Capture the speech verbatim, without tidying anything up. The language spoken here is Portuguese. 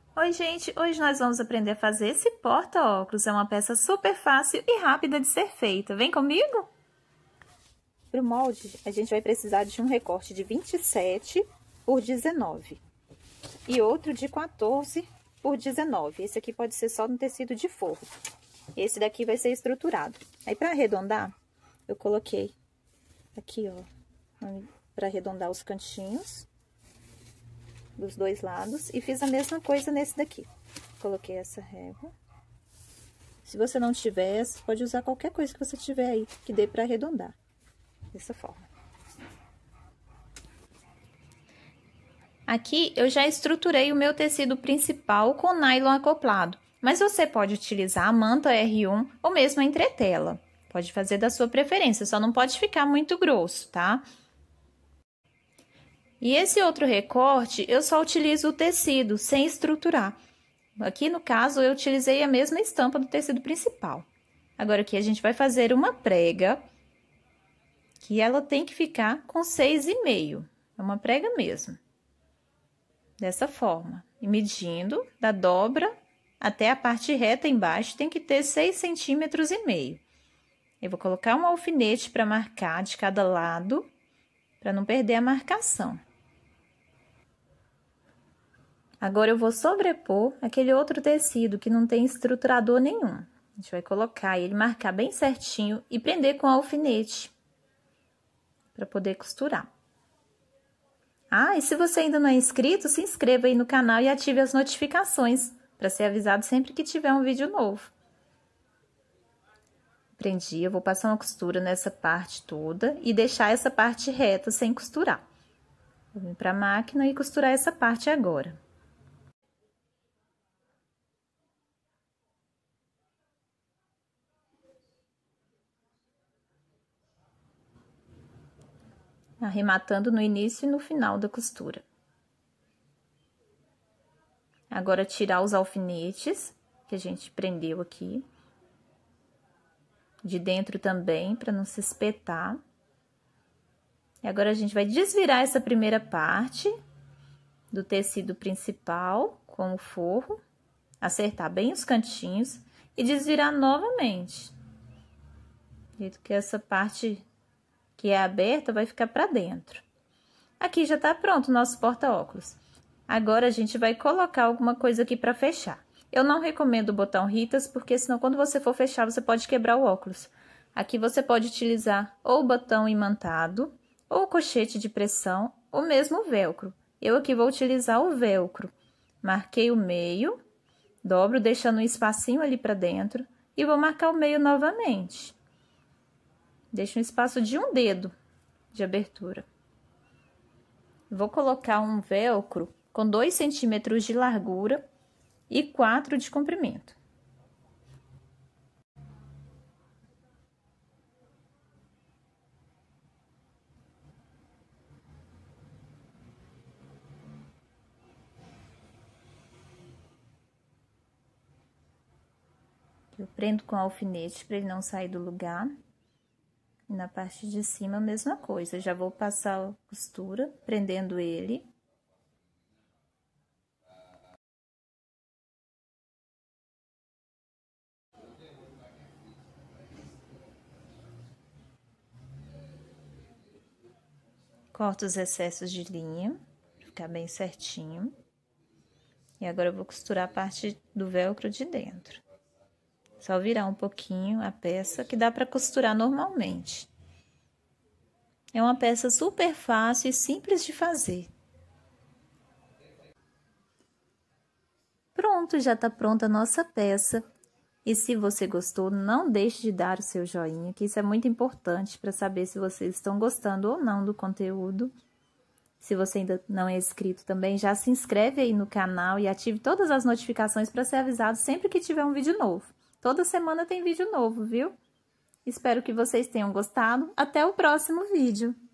Oi, gente! Hoje nós vamos aprender a fazer esse porta-óculos. É uma peça super fácil e rápida de ser feita. Vem comigo? Para o molde, a gente vai precisar de um recorte de vinte e sete por dezenove e outro de quatorze por dezenove. Esse aqui pode ser só no tecido de forro. Esse daqui vai ser estruturado. Aí, para arredondar, eu coloquei aqui, ó, para arredondar os cantinhos dos dois lados, e fiz a mesma coisa nesse daqui. Coloquei essa régua. Se você não tiver, você pode usar qualquer coisa que você tiver aí, que dê para arredondar. Dessa forma. Aqui eu já estruturei o meu tecido principal com nylon acoplado, mas você pode utilizar a manta R um ou mesmo a entretela. Pode fazer da sua preferência, só não pode ficar muito grosso, tá? E esse outro recorte, eu só utilizo o tecido, sem estruturar. Aqui, no caso, eu utilizei a mesma estampa do tecido principal. Agora, aqui a gente vai fazer uma prega, que ela tem que ficar com seis e meio. É uma prega mesmo. Dessa forma. E medindo, da dobra até a parte reta embaixo, tem que ter seis centímetros e meio. Eu vou colocar um alfinete para marcar de cada lado, para não perder a marcação. Agora, eu vou sobrepor aquele outro tecido que não tem estruturador nenhum. A gente vai colocar ele, marcar bem certinho e prender com alfinete, para poder costurar. Ah, e se você ainda não é inscrito, se inscreva aí no canal e ative as notificações, para ser avisado sempre que tiver um vídeo novo. Prendi, eu vou passar uma costura nessa parte toda e deixar essa parte reta sem costurar. Vou vir para a máquina e costurar essa parte agora. Arrematando no início e no final da costura. Agora, tirar os alfinetes que a gente prendeu aqui. De dentro também, para não se espetar. E agora, a gente vai desvirar essa primeira parte do tecido principal com o forro. Acertar bem os cantinhos e desvirar novamente. Jeito que essa parte que é aberta vai ficar para dentro. Aqui já tá pronto o nosso porta-óculos. Agora, a gente vai colocar alguma coisa aqui para fechar. Eu não recomendo o botão Ritas, porque senão quando você for fechar, você pode quebrar o óculos. Aqui você pode utilizar ou o botão imantado, ou o cochete de pressão, ou mesmo o velcro. Eu aqui vou utilizar o velcro. Marquei o meio, dobro, deixando um espacinho ali para dentro, e vou marcar o meio novamente. Deixa um espaço de um dedo de abertura. Vou colocar um velcro com dois centímetros de largura e quatro de comprimento. Eu prendo com alfinete para ele não sair do lugar. E na parte de cima, a mesma coisa. Já vou passar a costura, prendendo ele. Corto os excessos de linha, pra ficar bem certinho. E agora, eu vou costurar a parte do velcro de dentro. Só virar um pouquinho a peça, que dá para costurar normalmente. É uma peça super fácil e simples de fazer. Pronto, já tá pronta a nossa peça. E se você gostou, não deixe de dar o seu joinha, que isso é muito importante para saber se vocês estão gostando ou não do conteúdo. Se você ainda não é inscrito também, já se inscreve aí no canal e ative todas as notificações para ser avisado sempre que tiver um vídeo novo. Toda semana tem vídeo novo, viu? Espero que vocês tenham gostado. Até o próximo vídeo!